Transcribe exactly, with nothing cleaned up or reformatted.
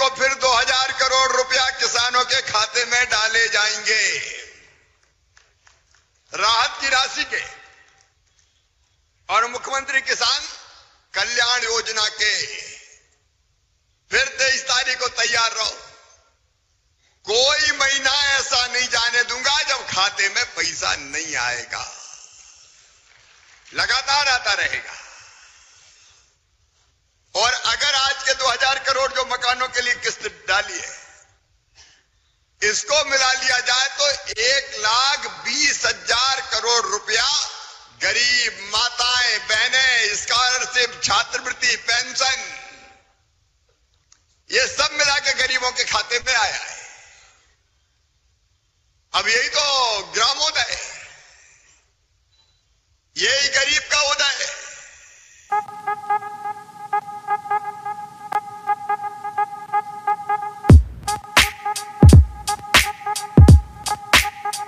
को फिर दो हजार करोड़ रुपया किसानों के खाते में डाले जाएंगे राहत की राशि के। और मुख्यमंत्री किसान कल्याण योजना के फिर तेईस तारीख को तैयार रहो। कोई महीना ऐसा नहीं जाने दूंगा जब खाते में पैसा नहीं आएगा, लगातार आता रहेगा। और अगर आज के दो हजार करोड़ जो मकानों के लिए किस्त डाली है, इसको मिला लिया जाए तो एक लाख बीस हजार करोड़ रुपया गरीब माताएं बहनें, स्कॉलरशिप, छात्रवृत्ति, पेंशन, ये सब मिला के गरीबों के खाते में आया है। अब यही तो ग्रामोदय है, यही गरीब का उदय है।